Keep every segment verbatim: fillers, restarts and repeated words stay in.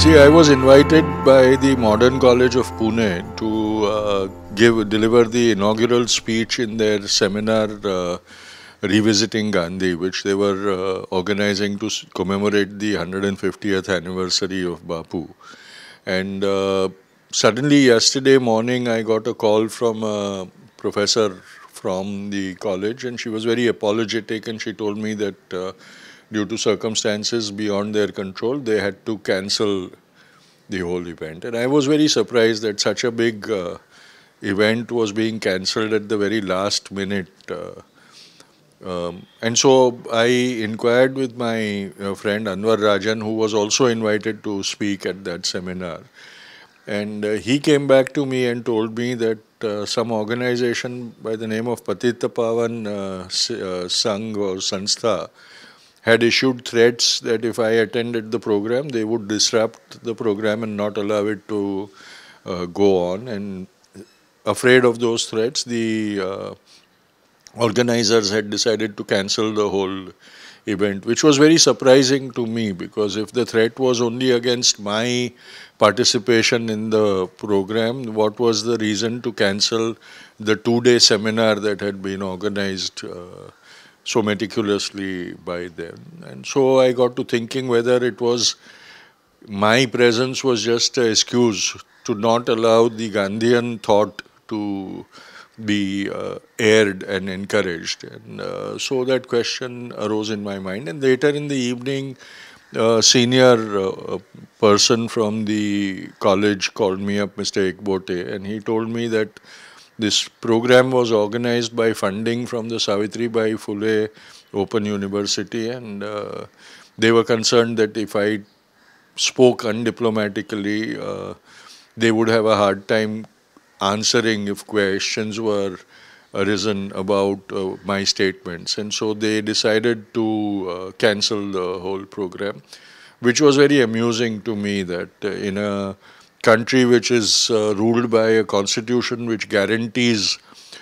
See, I was invited by the Modern College of Pune to uh, give deliver the inaugural speech in their seminar uh, Revisiting Gandhi, which they were uh, organizing to commemorate the one hundred fiftieth anniversary of Bapu. And uh, suddenly yesterday morning I got a call from a professor from the college, and she was very apologetic, and she told me that uh, due to circumstances beyond their control, they had to cancel the whole event. And I was very surprised that such a big uh, event was being cancelled at the very last minute. Uh, um, and so I inquired with my uh, friend Anwar Rajan, who was also invited to speak at that seminar. And uh, he came back to me and told me that uh, some organization by the name of Patitpavan uh, uh, Sanghha or Sanstha had issued threats that if I attended the program, they would disrupt the program and not allow it to uh, go on. And afraid of those threats, the uh, organizers had decided to cancel the whole event, which was very surprising to me, because if the threat was only against my participation in the program, what was the reason to cancel the two-day seminar that had been organized uh, so meticulously by them? And so I got to thinking whether it was my presence was just an excuse to not allow the Gandhian thought to be uh, aired and encouraged. And uh, so that question arose in my mind. And later in the evening, a senior uh, person from the college called me up, Mister Ekbote, and he told me that this program was organized by funding from the Savitribai Phule Open University, and uh, they were concerned that if I spoke undiplomatically, uh, they would have a hard time answering if questions were arisen about uh, my statements. And so they decided to uh, cancel the whole program, which was very amusing to me that uh, in a country which is uh, ruled by a constitution which guarantees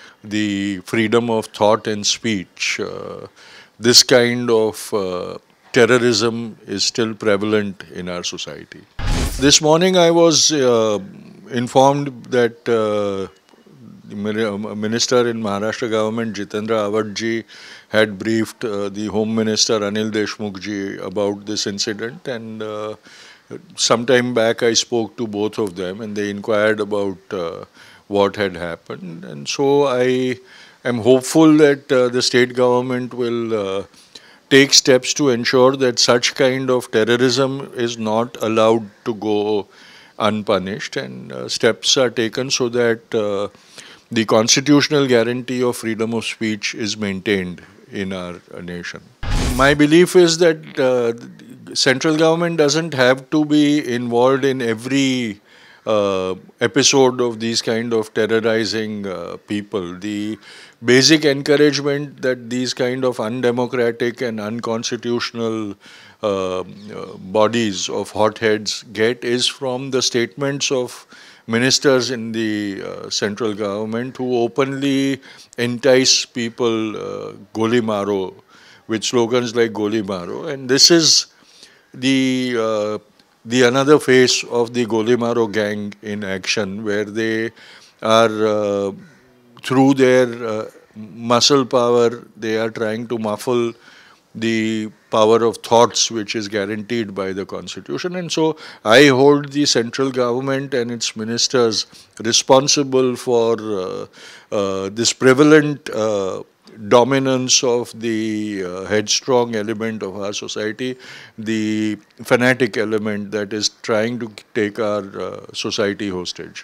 the freedom of thought and speech, uh, this kind of uh, terrorism is still prevalent in our society. This morning I was uh, informed that uh, the minister in Maharashtra government, Jitendra Awadji, had briefed uh, the Home Minister Anil Deshmukh ji about this incident, and uh, sometime back I spoke to both of them, and they inquired about uh, what had happened. And so I am hopeful that uh, the state government will uh, take steps to ensure that such kind of terrorism is not allowed to go unpunished, and uh, steps are taken so that uh, the constitutional guarantee of freedom of speech is maintained in our uh, nation. My belief is that uh, central government doesn't have to be involved in every uh, episode of these kind of terrorizing uh, people. The basic encouragement that these kind of undemocratic and unconstitutional uh, uh, bodies of hotheads get is from the statements of ministers in the uh, central government who openly entice people uh, goli maro, with slogans like Goli Maro. And this is the uh, the another face of the Goli Maro gang in action, where they are uh, through their uh, muscle power, they are trying to muffle the power of thoughts which is guaranteed by the constitution. And so I hold the central government and its ministers responsible for uh, uh, this prevalent uh, dominance of the uh, headstrong element of our society, the fanatic element that is trying to take our uh, society hostage.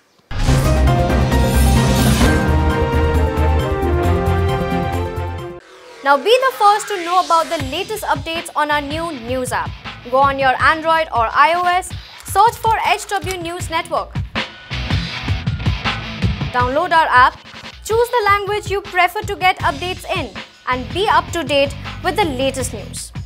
Now be the first to know about the latest updates on our new news app. Go on your Android or iOS, search for H W News Network. Download our app, choose the language you prefer to get updates in, and be up to date with the latest news.